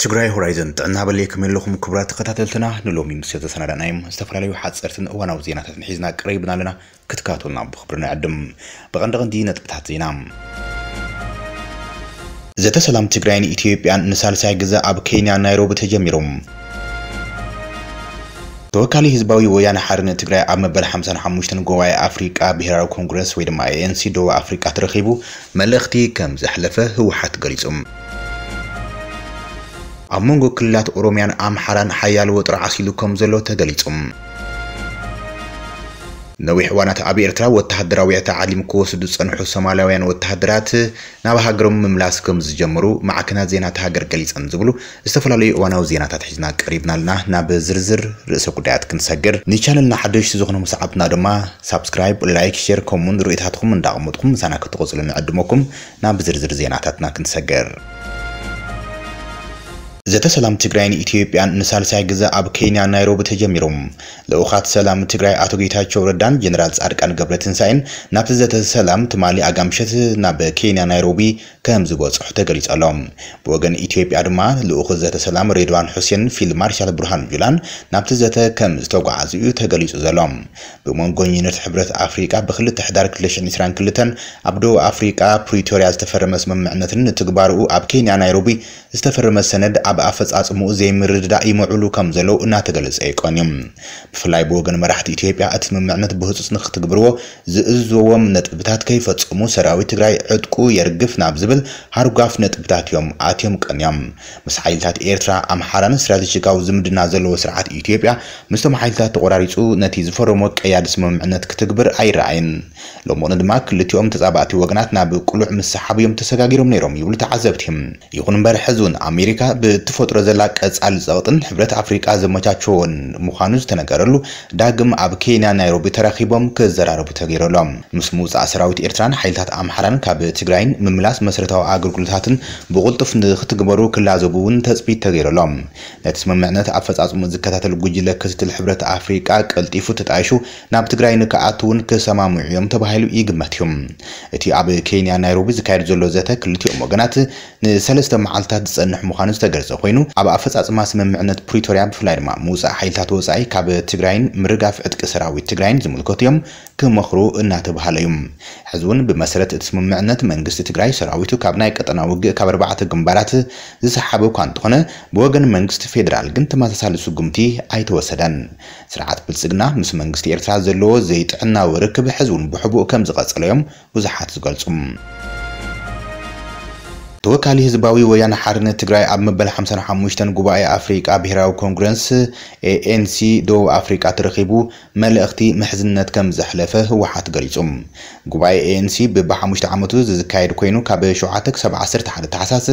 ትግራይ ሆራይዘን ጥዕና በለይኩም የለኹም ክብራት ተከታተልትና ንሎሚ ምስተ ተሰናዳናይም ዝተፈላለዩ ሓጸርትን እዋናዊ ዜናታት ሒዝና ቀረብና ኣለና ክትካቱልና ብኽብርና ይዕድም በቀንዲ ነጥብታት ዜና ዘተ ሰላም ትግራይን ኢትዮጵያን ንሳልሳይ ግዜ ኣብ ኬንያ ናይሮቢ ተጀሚሮም ተወካሊ ህዝባዊ ወያነ ሓርነት ትግራይ ኣብ መበል 55 ጉባኤ ኣፍሪቃ ብሄራዊ ኮንግረስ ወይ ድማ ANC ደቡብ ኣፍሪቃ ተረኺቡ መልእኽቲ ከም ዘሕለፈ ህወሓት ገሊጾም አሞንጎ ክልላት ኦሮሚያን አምሓራን ሓያል ወጥራ ዓሲሉኩም ዘሎ ተገሊጾም ነዊሕ ዋናት ኣብ ኤርትራ ወተሃደራዊ ተዓሊም ክወስዱ ጸንሑ ሶማሊያውያን ወተሃደራት ናብ ሃገሮም ምምላስ ከም ዝጀመሩ ማዕከናት ዜናታት ሃገር ገሊጸን ዝብሉ ዝተፈላለዩ ዋናዊ ዜናታት ሒዝና ቀሪብናልና ናብ ዝርዝር ርእሰ ጉዳያት ክንሰግር ንቻነልና ሓድሽ ዝኾኑ ሰዓብትና ድማ ሳብስክራይብ ላይክ ሼር ኮመንት ርእይታትኩም እንዳቀመጥኩም ሳና ክትቆጽሉ ንዕድመኩም ናብ ዝርዝር ዜናታትና ክንሰግር ዘተ ሰላም ትግራይን ኢትዮጵያን ንሳልሳይ ግዜ ኣብ ኬንያ ናይሮቢ ተጀሚሮም ለኡኻት ሰላም ትግራይ አቶ ጌታቸው ረዳን ጀነራል ጻድቃን ገብረትንሳኤን ናብ ዘተ ሰላም ትማሊ አጋምሸት ናብ ኬንያ ናይሮቢ ከም ዝበጽሑ ተገሊጸሎም በወገን ኢትዮጵያ ድማ ለኡኽ ዘተ ሰላም ሬድዋን ሁሴን ፊልድ ማርሻል ብርሃኑ ጁላን ናብ ዘተ ከም ዝተጓዓዙ ተገሊጹ ዘሎም በመንጎኝነት ሕብረት አፍሪቃ በክልተ ሕዳር 2022 ኣብ ደቡብ አፍሪቃ ፕሪቶሪያ ዝተፈረመ ስምምዕነትን ትግባርኡ ኣብ ኬንያ ናይሮቢ ዝተፈረመ ሰነድ ኣብ ኣፈጻጽሙ ዘይምርድዳ ይመዑሉ ከም ዘለው እናተገለጸ ይቆንም ብፍላይ በወገን መራሕቲ ኢትዮጵያ እቲ ስምምዕነት ብህጹጽ ንኽትግብርዎ ዝእዝዎም ነጥብታት ከይፈጽሙ ሰራዊት ትግራይ ዕጥቁ የርግፍ ናብ ዝብል ሃርጓፍ ነጥብታት እዮም ኣትዮም ቀንዮም ምስ ሓይልታት ኤርትራ ኣምሓራን ስትራቴጂካዊ ዝምድና ዘለዎ ስርዓት ኢትዮጵያ ምስቶም ሓይልታት ተቆራሪጹ ነቲ ዝፈረሞ ቀያዲ ስምምዕነት ክትግብር ኣይረኣይን ሎሞን ድማ ክልቲኦም ተጻባእቲ ወገናት ናብ ቁሉዕ ምሰሓብ እዮም ተሰጋጊሮም ነይሮም ይብሉ ተዓዘብትዮም ይኹን እምበር ሕዙን ኣሜሪካ ብትፈጥሮ ዘላ ቀጻል ጸቕጥን ሕብረት አፍሪቃ ዘመቻቸውን ምዃኑ ዝተነገረሉ ዳግም ኣብ ኬንያ ናይሮቢ ተራኺቦም ክዘራረቡ ተገይረሎም ምስ ሙጻእ ሰራዊት ኤርትራን ሓይልታት ኣምሓራን ካብ ትግራይን ምምላስ መሰረታዊ ኣገልግሎታትን ብቁልጡፍ ንኽትግበሩ ክላዘቡውን ተጽቢት ተገይረሎም ነቲ ስምምዕነት ኣፈጻጽሙ ዝከታተል ጉጅለ ክትትል ሕብረት አፍሪቃ ቀልጢፉ ተጣይሹ ናብ ትግራይ ንከኣትውን ክሰማምዑ እዮም ተባሂሉ ይግመት እዮም እቲ ኣብ ኬንያ ናይሮቢ ዝካየድ ዘሎ ዘተ ክልቲኦም ወገናት ንሰለስተ መዓልታት ዝጸንሕ ምዃኑ ዝተገለጸ ኮይኑ ኣብ ኣፈጻጽማ ስምምዕነት ፕሪቶሪያ ብፍላይ ድማ ሙጻእ ሓይልታት ወጻኢ ካብ ትግራይን ምርጋፍ ዕጥቂ ሰራዊት ትግራይን ዝምልከቱ እዮም ክመኽሩ እናተባሃለ እዩ ሕዝውን ብመሰረት እቲ ስምምዕነት መንግስቲ ትግራይ ሰራዊቱ ካብ ናይ ቀጠና ውግእ ካብ 4 ግንባራት ዝሰሓበ እኳ እንተኾነ ብወገን መንግስቲ ፌደራል ግን ተመሳሳሊ ስጉምቲ ኣይተወሰደን ስርዓት ብልጽግና ምስ መንግስቲ ኤርትራ ዘለዎ ዘይጥዕናዊ ርክብ ሕዝውን ብሕቡእ ከም ዝቐጸለ እዮም ብዙሓት ዝገልጹም ተወካሊ ህዝባዊ ወያነ ሓርነት ትግራይ ኣብ መበል 55 ጉባኤ አፍሪቃ ብሄራዊ ኮንግረስ ANC ደቡብ አፍሪቃ ተረኺቡ መልእኽቲ ምሕዝነት ከም ዘሕለፈ ህወሓት ገሊጾም ጉባኤ ANC በ5 ዓመቱ ዝካየድ ኮይኑ ካብ 7 ክሳብ 11 ታሕሳስ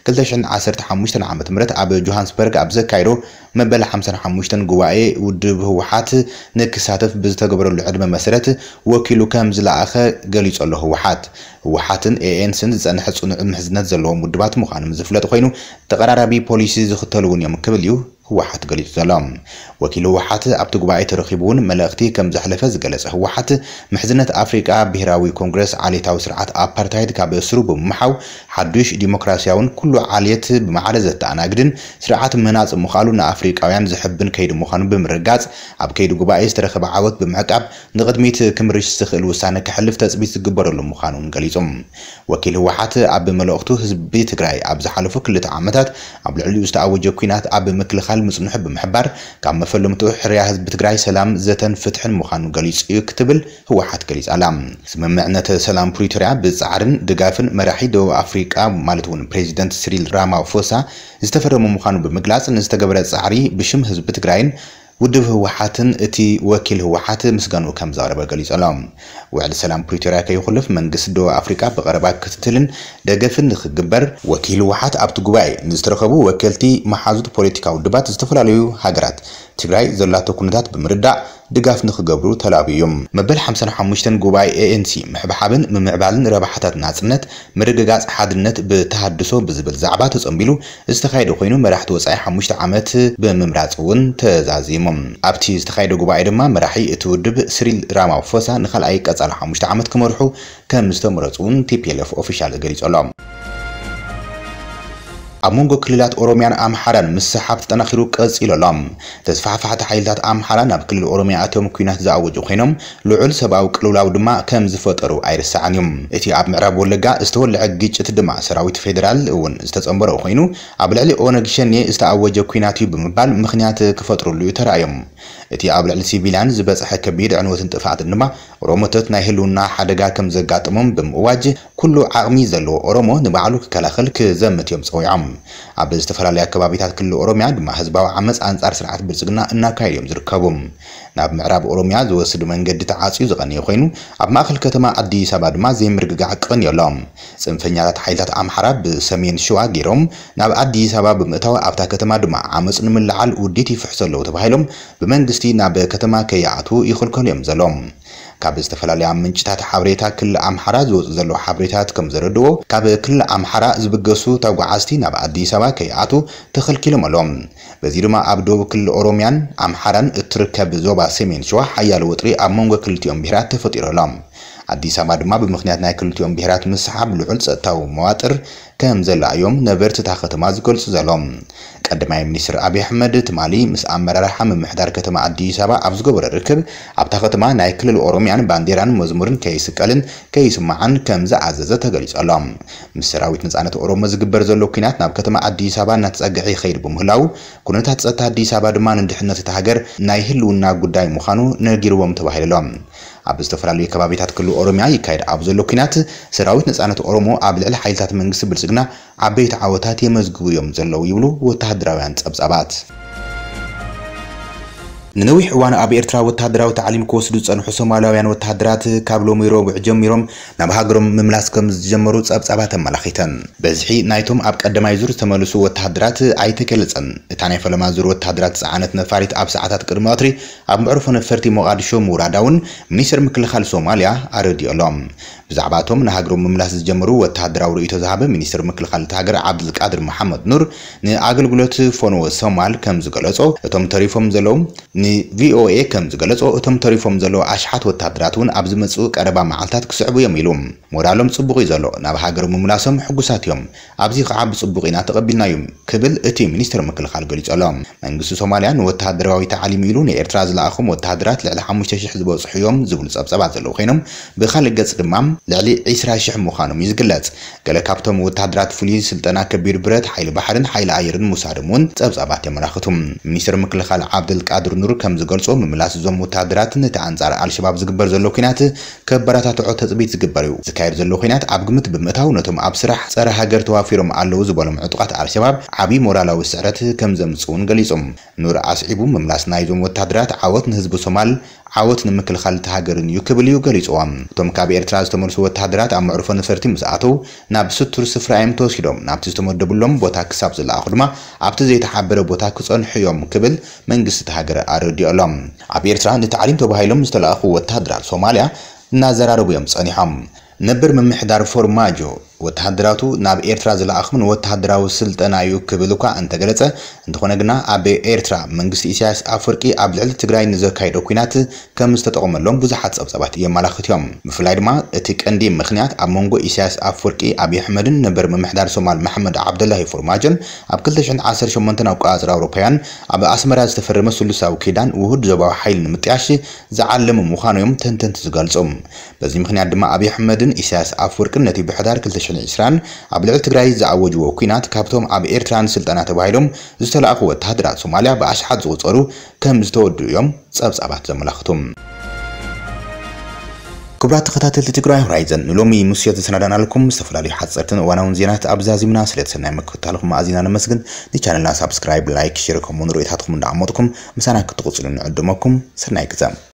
2015 ዓመት ምረት ኣብ ጆሃንስበርግ ኣብ ዘካይዶ መበል 55 ጉባኤ ውድብ ህወሓት ንክሳተፍ ብዝተገበረሉ ዕድመ መሰረት ወኪሉ ከም ዝለኣኸ ገሊጹ ኣሎ ህወሓትን ANCን ዝጸንሐ ጽኑዕ ምሕዝነት ዘለዎም ውድባት ምዃኖም ዝፍለጥ ኮይኑ ተቀራራቢ ፖሊሲ ዝኽተሉውን እዮም ክብል እዩ ህወሓት ገሊጹ ዘሎም ወኪል ህወሓት ኣብቲ ጉባኤ ተረኺቡውን መልእኽቲ ከም ዘሕለፈ ዝገለጸ ህወሓት ምሕዝነት አፍሪቃ ብሄራዊ ኮንግረስ ዓሌታዊ ስርዓት ኣፓርታይድ ካብ እስሩ ብምሓው ሓዱሽ ዲሞክራሲያውን ኩሉ ዓልየት ብማዕረ ዘተኣናግድን ስርዓት ምህናጽ ምዃሉ ንኣፍሪቃውያን ዝሕብን ከይዲ ምዃኑ ብምርጋጽ ኣብ ከይዲ ጉባኤ ዝተረኸበ ዓወት ብምዕቃብ ንቕድሚት ክምርሽ ዝኽእል ውሳነ ክሕልፍ ተጽቢት ዝግበረሉ ምዃኑን ገሊጾም ወኪል ህወሓት ኣብ መልእኽቱ ህዝቢ ትግራይ ኣብ ዝሓለፉ 2 ዓመታት ኣብ ልዕሊኡ ዝተኣወጀ ኩናት ኣብ ምክልኻል ምጽንሑ ብምሕባር ካብ መፈለምቱ ሕርያ ህዝቢ ትግራይ ሰላም ዘተን ፍትሕን ምዃኑ ገሊጹ ክትብል ህወሓት ገሊጻ ኣላ ስምምዕነት ሰላም ፕሪቶሪያ ብጻዕርን ድጋፍን መራሒ ደቡብ አፍሪቃ ማለት እውን ፕሬዚደንት ሲሪል ራማፎሳ ዝተፈረመ ምዃኑ ብምግላጽ ንዝተገበረ ጻዕሪ ብሽም ህዝቢ ትግራይን ውድብ ህወሓትን እቲ ወኪል ህወሓት ምስጋኑ ከም ዘቕረበ ገሊጾሎም ውዕል ሰላም ፕሪቶሪያ ከይኹልፍ መንግስቲ ደቡብ አፍሪቃ ብቐረባ ክትትልን ደገፍን ንኽግበር ወኪል ህወሓት ኣብቲ ጉባኤ ንዝተረኸቡ ወከልቲ መሓዙት ፖለቲካዊ ውድባት ዝተፈላለዩ ሃገራት ትግራይ ዘላቶ ኩነታት ብምርዳእ ድጋፍ ንኽገብሩ ተላብዮም መበል 55 ጉባኤ ANC ምሕብሓብን ምምዕባልን ረባሕታት ናጽነት ምርግጋጽ ሓድነት ብተሃድሶ ብዝብል ዛዕባ ተጸምቢሉ ዝተኻየደ ኮይኑ መራሕቲ ወጻኢ 5 ዓመት ብምምራጽውን ተዛዚሞም ኣብቲ ዝተኻየደ ጉባኤ ድማ መራሒ እቲ ውድብ ሲሪል ራማፎሳ ንኻልኣይ ቀጻሊ 5 ዓመት ክመርሑ ከም ዝተመረጹን TPLF ኦፊሻል ገሊጾሎም أمونغو كليلات أوروميان أمحاران مسحاب تناخيرو قصيلولام تسفحفحت حيلات أمحاران ناب كليل أوروميا أتيوم كوينات زاوجو خينوم لعل سباو كلولاو دما كم زفطرو أيرسعنيوم إتي أب معراب ولقا استولع جيجت دما سراويت فيدرال ون استتصنبرو خينو أبلعلي أونغ شني استعوجو كويناتي بمبال مخنيات كفطرو ليو ترايوم إتي أبلعلي سيبيلان زبصح كبير عنوة انتفاعت النما روموتت نايهلونا حدقا كم زقاتمم بمواجه كله عقمي زلو أورومو نبعلو كلاخل كزمت يوم صويعم عب استفرالي أكبابيتات كل أوروميا دما حزباو عمس أنصار سرعة بلزقنا إنا كايليوم زركبهم ناب معراب أوروميا زوسد من قد تعاصي زغني خوينو عب ماخل كتما أدي سباد ما زي مرققع قن يولام سنفنيات حيلات أمحرا بسمين شوا جيروم ناب أدي سباب بمتاو أبتا كتما دما عمس نملعال وديتي فحصلو تبهيلهم بمنقستي ناب كتما كيعاتو يخل كليوم زلوم كاب استفلالي منجتات حبريتا كل أمحرا زوز زلو حبريتات كم زردو كاب كل أمحرا زبقسو توقعستي ناب أدي سبا كيعاتو تخل كيلو ملوم بزيرما أبدو كل أوروميان أمحران اتركب زوبا سمين شوا حيال وطري أمونغ كل تيوم بهرات تفطير لهم أدي سبا دما بمخنيات ناي كل تيوم بهرات مسحاب لعل سأتاو مواتر كم زلا يوم نبرت تاخت مازكول سزلوم قدماي منيستر أبي أحمد تمالي مس أمرر حم محدار كتما أدي سبا أبزغو برركب أبتا ختما ناي كل الأوروميان بانديران مزمورن كيسكالن كيسمعن كم زعززة تغليص ألام مسراويت نزانت أوروم زغبر زلو كينات ناب كتما أدي سبا نتسقعي خير بمهلاو كونتات صتا أدي سبا دما ندحنت تهاجر ناي هلونا غداي مخانو نرغيروم تباهيللوم أب استفرالي كبابيتات كل أوروميا يكايد أبزلو كينات سراويت نزانت أورومو أبلع حيلتات منقس بلزقنا عبيت عوتات يمزقو يوم زلو يبلو وتهدراويان صبصبات ننوي حوان أبي إرترا وتهدرا وتعليم كوسدو صنحو سوماليان وتهدرات كابلو ميرو بعجميروم نبهاجرم مملاسكم زجمرو صبصبات ملاخيتن بزحي نايتوم أب قدماي زور تملسو وتهدرات أيتكلصن تاني فلما زور وتهدرات صعنت نفاريت أب ساعات قرماتري أب معروف نفرتي مقادشو مراداون منيستر مكلخال سوماليا أردي ألوم بزعباتهم نهاجرم مملاس زجمرو وتهدرا وريتو ذهب منيستر مكلخال تهاجر عبد القادر محمد نور نأغلغلوت فونو سومال كم زغلصو اتوم تريفوم زلوم VOA كم زغلصو اتم تريفوم زلو اشحات وتهدراتون ابز مصو قربا معلتات كسعبو يميلوم مورالوم صبغي زلو ناب هاجر مملاسم حغساتيوم ابزي خعب صبغينا تقبلنايوم كبل اتي منيستر مكلخال غليصلوم منغسو سوماليان وتهدراوي تعليم يلون ايرترا زلاخم وتهدرات لعل 5000 حزب صحيوم زبل صبصبات زلو خينم بخال قص دمام لعلي 20000 مخانم يزغلص قال كابتن وتهدرات فولي سلطنا كبير برت حيل بحرن حيل ايرن مسادمون صبصبات يملاختم منيستر مكلخال عبد القادر نور كم زغلصو مملاس زوم وتهدرات نتعنصار الشباب زغبر زلو كينات كبراتاتو تطبيق زغبريو زكاير زلو كينات ابغمت بمتاو نتم اب سراح صره هاجر توافيرم علو زبلم عطقات الشباب عبي مورالو سعرت كم زمصون غليصم نور اسعيبو مملاس نايزوم وتهدرات عوت نحزب صومال عوت نمكلخال تهاجرن يكبليو غليصوم توم كاب إرترا زتمرسو وتهدرات ام معروف نفرتي مساتو ناب ستر سفرايم توسيدوم ناب تستمدبلهم بوتا كساب زلاخدما ابت زي تحبر بوتا كصنحيوم كبل منغست تهاجر اردي ألم اب إرترا نتعليم تبهيلهم استلاخو وتهدرات صوماليا نازرارو يم صنيحم نبر من محدار فورماجو وتهدراتو ناب إيرترا زلاخمن وتهدراو سلطنايو كبلوكا انت غلصه انتخونغنا اب إيرترا منغست إسياس أفرقي ابلعل تግራይ نزكايدو ኩናት ከምስተጠቆመሎም ብዙሓት ጸብጸባት የማላኽትዮም ምፍላይ ድማ እቲ ቀንዲ ምኽንያት ኣብ መንጎ ኢሳያስ ኣፍወርቂ አብይ አሕመድን ነበር መምሕዳር ሶማል መሐመድ ዓብደላሂ ፎርማጆን ኣብ 2018 ኣቆጻጽር ኣውሮፓውያን ኣብ ኣስመራ ዝተፈረመ ስሉሳዊ ኪዳን ውሁድ ዞባዊ ሓይል ንምጥያሽ ዝዓለሙ ምዃኖም ተንተንቲ ዝገልጾም በዚ ምኽንያት ድማ አብይ አሕመድን ኢሳያስ ኣፍወርቅን ነቲ ብሕዳር 2020 ኣብ ልዕሊ ትግራይ ዝዓወጅዎ ኩናት ካብቶም ኣብ ኤርትራን ስልጣና ተባሂሎም ዝተላእኹ ወተሃደራት ሶማልያ ብኣሽሓት ዝቑጸሩ ከም ዝተወድዮም ጸብጻባት ዘመላኽቱም كبرات تخطاتل تجراي هورايزن نلومي مسيات سندان لكم استفلالي حصرتن وانا زينات ابزازيمنا سلتسنا مكتالكم ازينا نمسجن دي channelنا سبسكرايب لايك شير كومون رويتاتكم دعمتكم مسانا كتقصلن عندكم سناي كزام